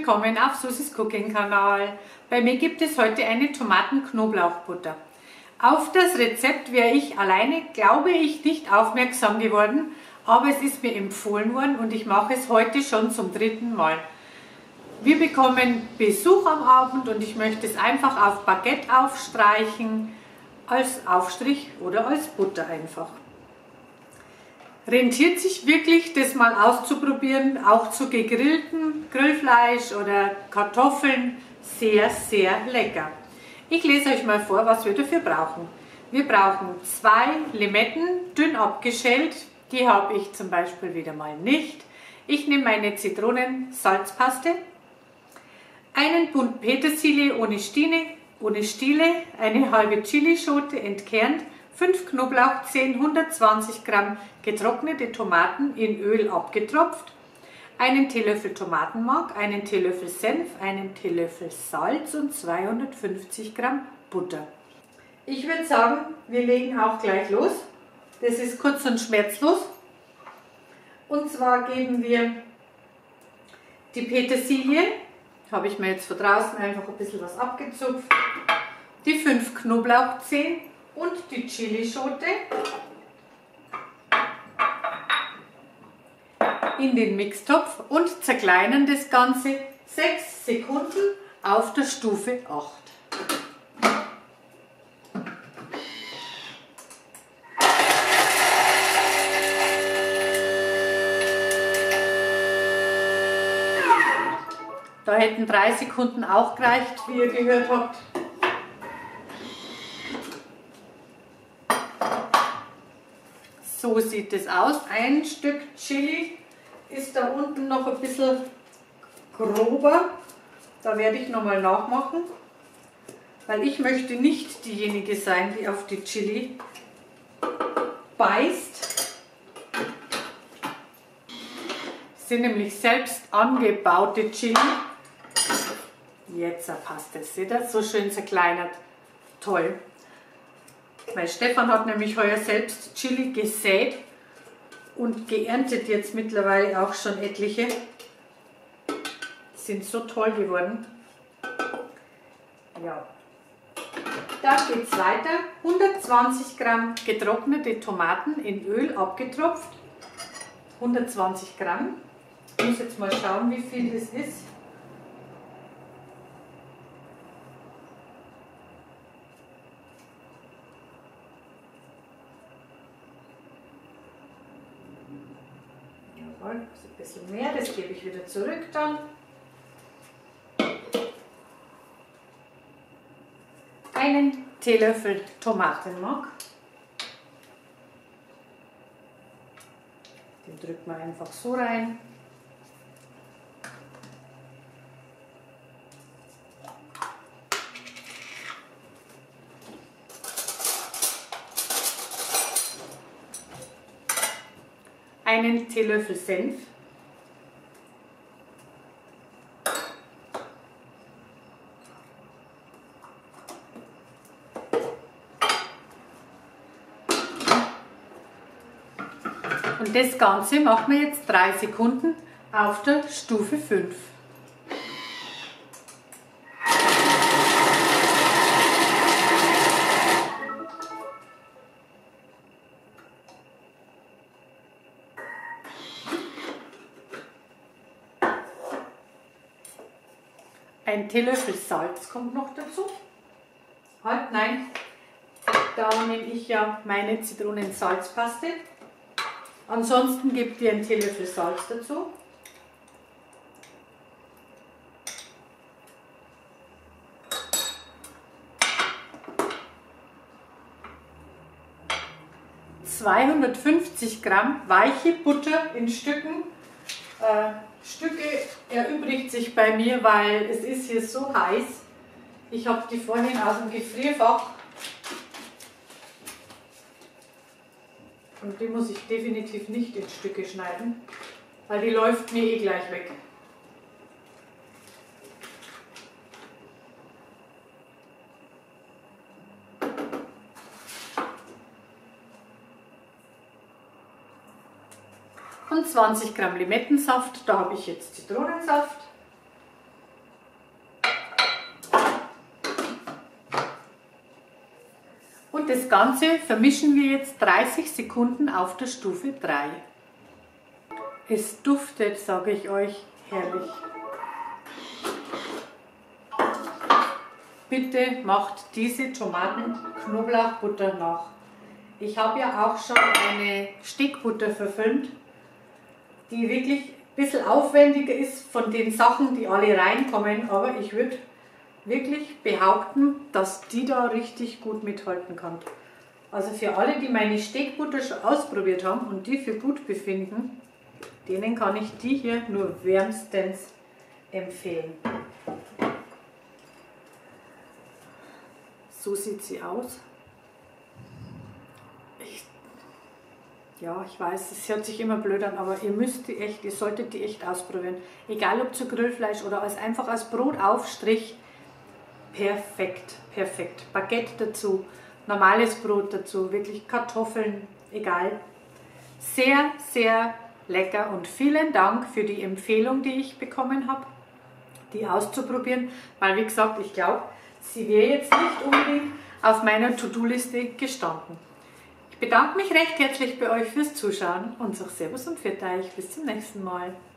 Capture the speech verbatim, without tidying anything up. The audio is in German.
willkommen auf Susis Cooking Kanal. Bei mir gibt es heute eine Tomaten-Knoblauchbutter. Auf das Rezept wäre ich alleine, glaube ich, nicht aufmerksam geworden, aber es ist mir empfohlen worden und ich mache es heute schon zum dritten Mal. Wir bekommen Besuch am Abend und ich möchte es einfach auf Baguette aufstreichen, als Aufstrich oder als Butter einfach. Rentiert sich wirklich, das mal auszuprobieren, auch zu gegrilltem Grillfleisch oder Kartoffeln, sehr, sehr lecker. Ich lese euch mal vor, was wir dafür brauchen. Wir brauchen zwei Limetten, dünn abgeschält, die habe ich zum Beispiel wieder mal nicht. Ich nehme meine Zitronen-Salzpaste, einen Bund Petersilie ohne Stiele, ohne Stiele, eine halbe Chilischote entkernt, fünf Knoblauchzehen, hundertzwanzig Gramm getrocknete Tomaten in Öl abgetropft, einen Teelöffel Tomatenmark, einen Teelöffel Senf, einen Teelöffel Salz und zweihundertfünfzig Gramm Butter. Ich würde sagen, wir legen auch gleich los. Das ist kurz und schmerzlos. Und zwar geben wir die Petersilie, habe ich mir jetzt von draußen einfach ein bisschen was abgezupft, die fünf Knoblauchzehen und die Chilischote in den Mixtopf und zerkleinern das Ganze sechs Sekunden auf der Stufe acht. Da hätten drei Sekunden auch gereicht, wie ihr gehört habt. So sieht es aus. Ein Stück Chili ist da unten noch ein bisschen grober. Da werde ich nochmal nachmachen, weil ich möchte nicht diejenige sein, die auf die Chili beißt. Das sind nämlich selbst angebaute Chili. Jetzt passt es. Seht ihr? So schön zerkleinert. Toll. Weil Stefan hat nämlich heuer selbst Chili gesät und geerntet jetzt mittlerweile auch schon etliche. Die sind so toll geworden. Ja. Da geht es weiter. hundertzwanzig Gramm getrocknete Tomaten in Öl abgetropft. hundertzwanzig Gramm. Ich muss jetzt mal schauen, wie viel das ist. Jawohl, ein bisschen mehr, das gebe ich wieder zurück dann. Einen Teelöffel Tomatenmark. Den drückt man einfach so rein. Einen Teelöffel Senf. Und das Ganze machen wir jetzt drei Sekunden auf der Stufe fünf. Ein Teelöffel Salz kommt noch dazu. Halt, nein, da nehme ich ja meine Zitronen-Salzpaste. Ansonsten gebt ihr einen Teelöffel Salz dazu. zweihundertfünfzig Gramm weiche Butter in Stücken. Äh, Stücke erübrigt sich bei mir, weil es ist hier so heiß. Ich habe die vorhin aus dem Gefrierfach und die muss ich definitiv nicht in Stücke schneiden, weil die läuft mir eh gleich weg. Und zwanzig Gramm Limettensaft, da habe ich jetzt Zitronensaft. das Ganze vermischen wir jetzt dreißig Sekunden auf der Stufe drei. Es duftet, sage ich euch, herrlich. Bitte macht diese Tomaten-Knoblauchbutter nach. Ich habe ja auch schon eine Steakbutter verfilmt, die wirklich ein bisschen aufwendiger ist von den Sachen, die alle reinkommen, aber ich würde wirklich behaupten, dass die da richtig gut mithalten kann. Also für alle, die meine Steakbutter schon ausprobiert haben und die für gut befinden, denen kann ich die hier nur wärmstens empfehlen. So sieht sie aus. Ich, ja, ich weiß, es hört sich immer blöd an, aber ihr müsst die echt, ihr solltet die echt ausprobieren. Egal ob zu Grillfleisch oder als einfach als Brotaufstrich. Perfekt, perfekt. Baguette dazu, normales Brot dazu, wirklich Kartoffeln, egal. Sehr, sehr lecker und vielen Dank für die Empfehlung, die ich bekommen habe, die auszuprobieren, weil wie gesagt, ich glaube, sie wäre jetzt nicht unbedingt auf meiner To-Do-Liste gestanden. Ich bedanke mich recht herzlich bei euch fürs Zuschauen und sage Servus und Pfiat euch. Bis zum nächsten Mal.